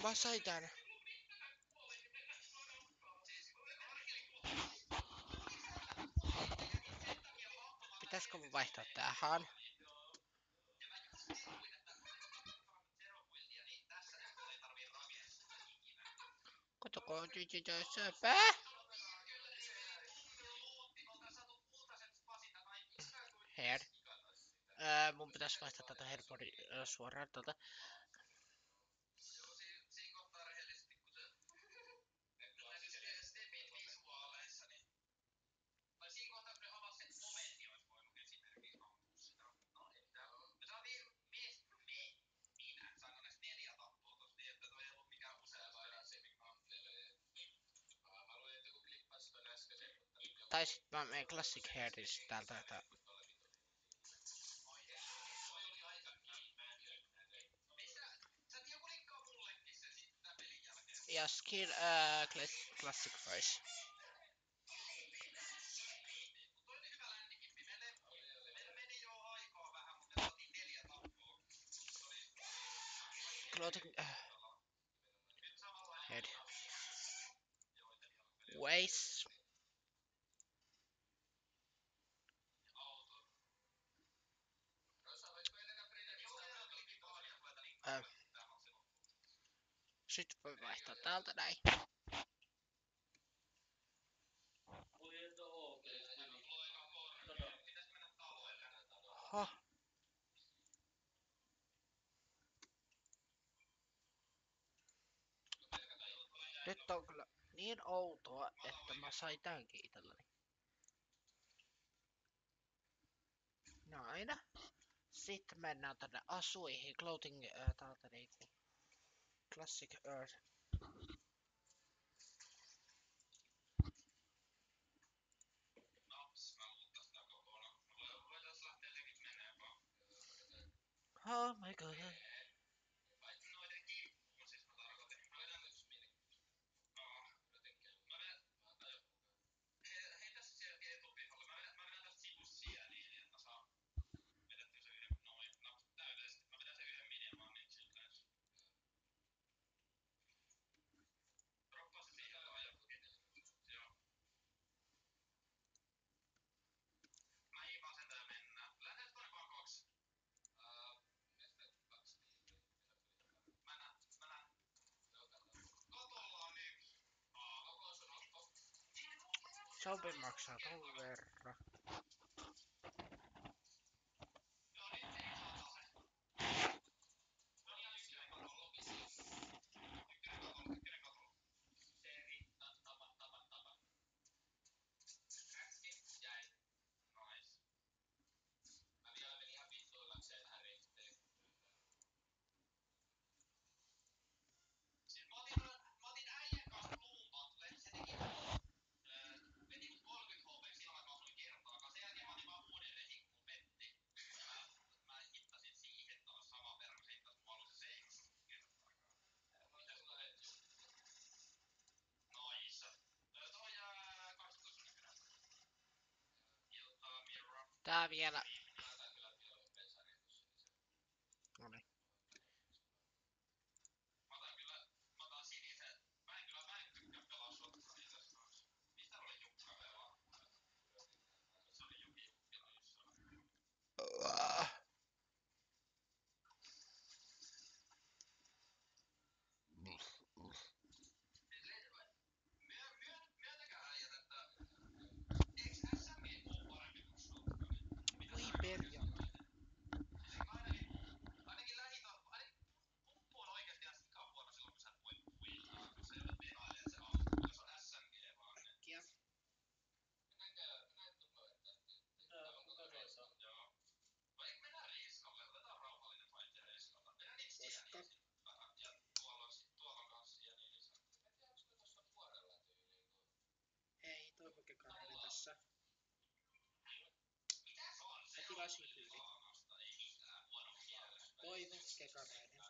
Mä sain tän. Pitäisikö mun vaihtaa tähän? Katsokaa, söpä. Hair. Mun pitäis vaihtaa tätä hairboardia suoraan täältä. Tai sit mä menen Classic Hairista täältä. Ja Skin Classic Face. Clothing head. Waist. Sitten voi vaihtaa täältä näin. Oho. Nyt on kyllä niin outoa, että mä sain tämänkin itselleni. Näin. Sitten mennään tänne asuihin. Clothing täältä niinku. Classic Earth. Oh my god. Zombie maksaa ton verran. Tää vielä. Noniin. Voi perjantai. Äkkiä. Koska? Ei, toi Pokekarainen tässä. Mä tilasin kyyti. Toivo Kekarainen.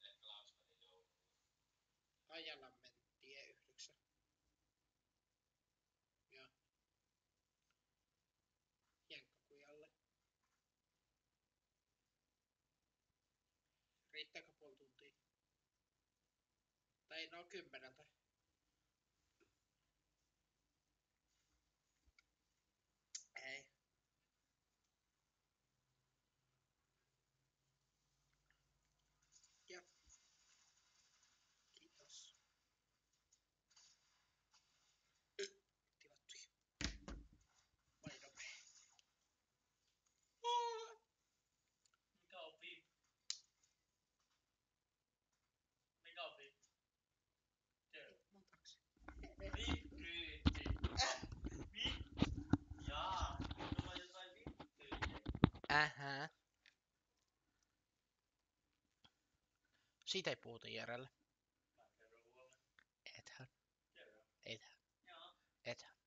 Ajalammen tie 9. Ja Jenkkakujalle. Riittääkö puoli tuntia? ei ne oo 10. Ei. Jep. Kiitos. Tilattuja. Mä olin nopea. Mikä on VIP? Mikä on VIP? VIP-kyytti. VIP? Jaa. Sulla on jotain VIP-kyytiä. Siitä ei puhuta Järelle. Mä kerron huomenna. Ethän. Kerro. Ethän. Jaa. Ethän.